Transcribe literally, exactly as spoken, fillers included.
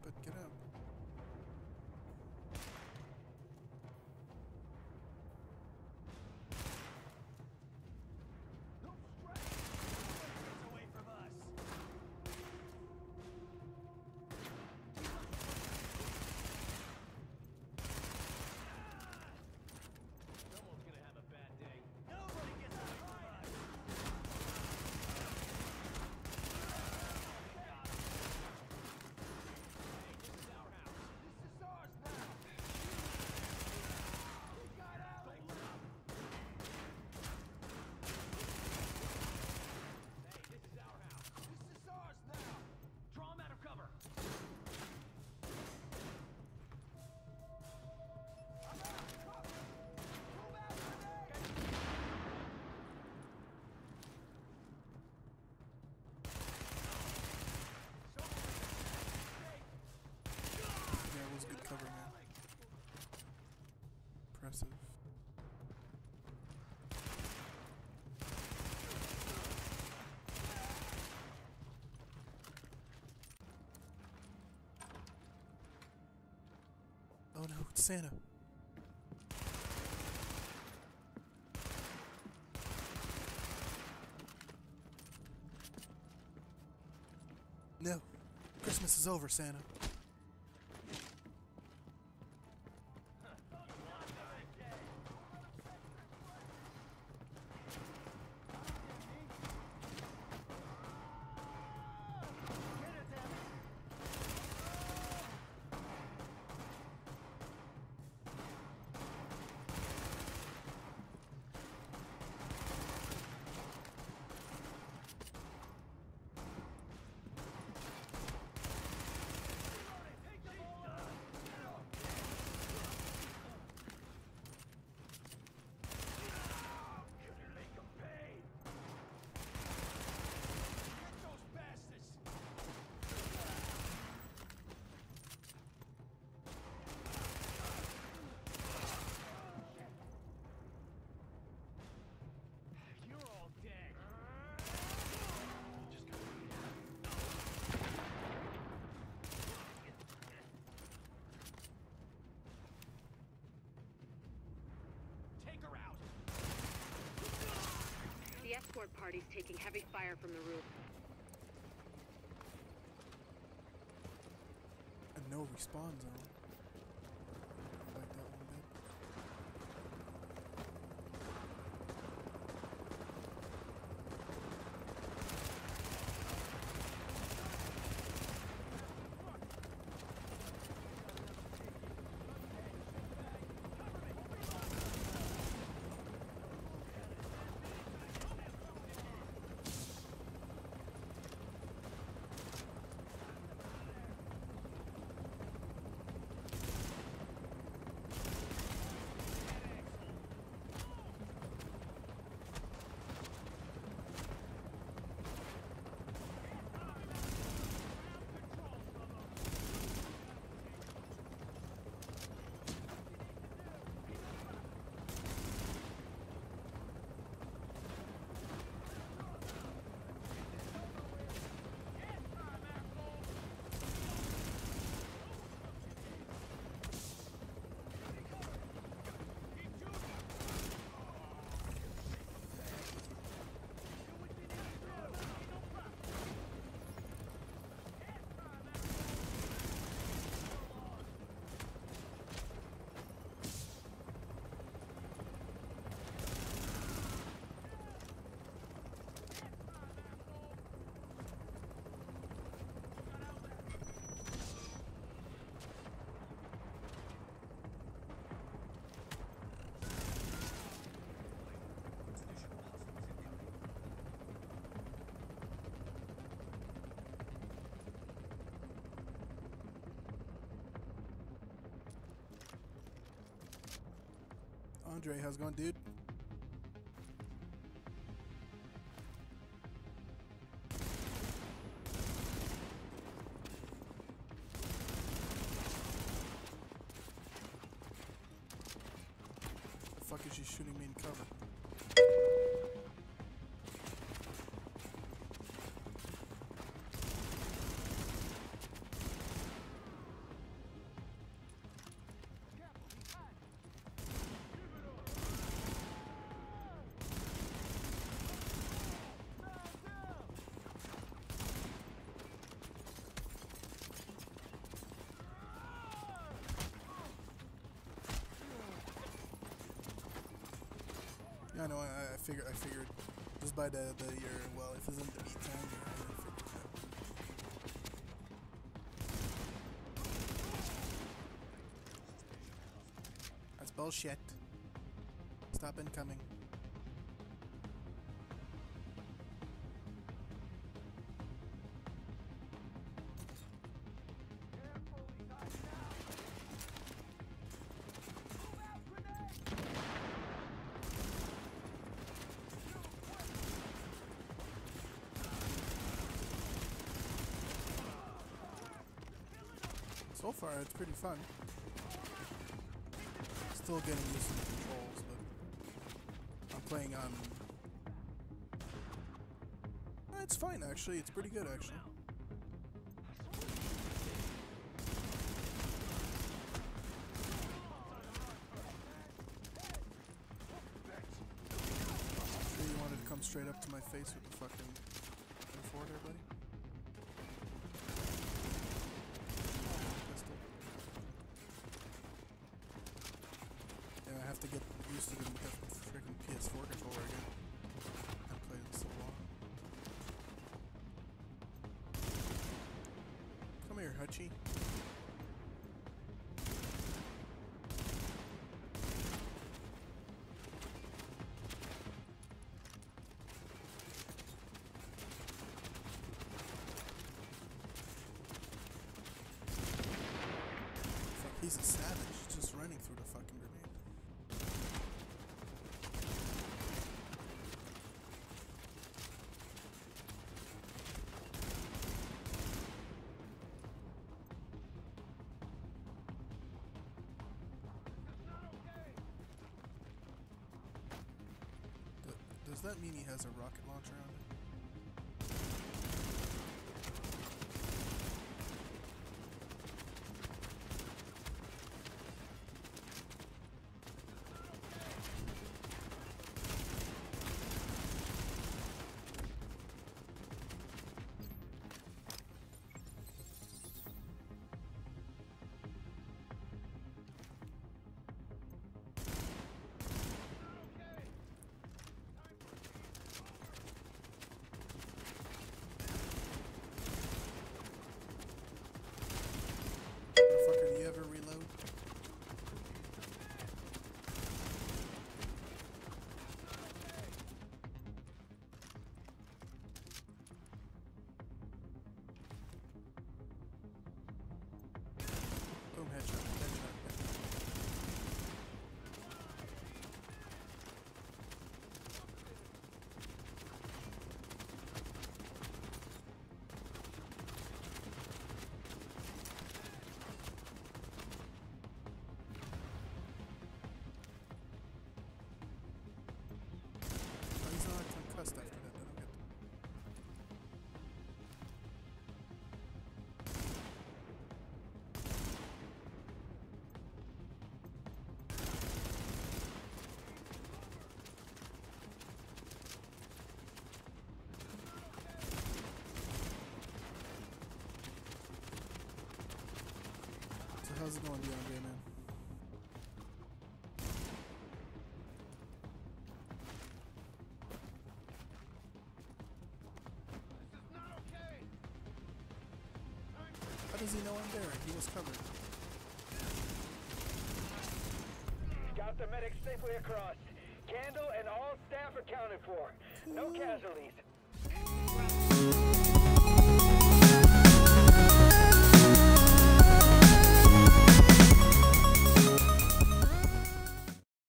but get out. Good cover, man. Impressive. Oh no, it's Santa. No, Christmas is over, Santa. The escort party's taking heavy fire from the roof. A no respawn zone. I like that one bit. Andre, how's it going, dude? The fuck is she shooting me in cover? I know. I, I figured. I figured just by the the your well, if it's in the beat time, I figured that. That's bullshit. Stop incoming. So far, it's pretty fun. Still getting used to the controls, but I'm playing on. Eh, it's fine, actually. It's pretty good, actually. Sure you wanted to come straight up to my face with the fucking M four there, buddy? I have to get used to the freaking P S four controller again. I've played it so long. Come here, Hutchie. Fuck, he's a savage, just running through the fucking grenade. Does that mean he has a rocket launcher on it? Motherfucker, do you ever reload? Boom, headshot, headshot, headshot. Oh, he's not concussed after that, I don't get that. So how's it going, DeAndre, man? How does he know I'm there? He was covered. Got the medic safely across. Candle and all staff accounted for. No casualties.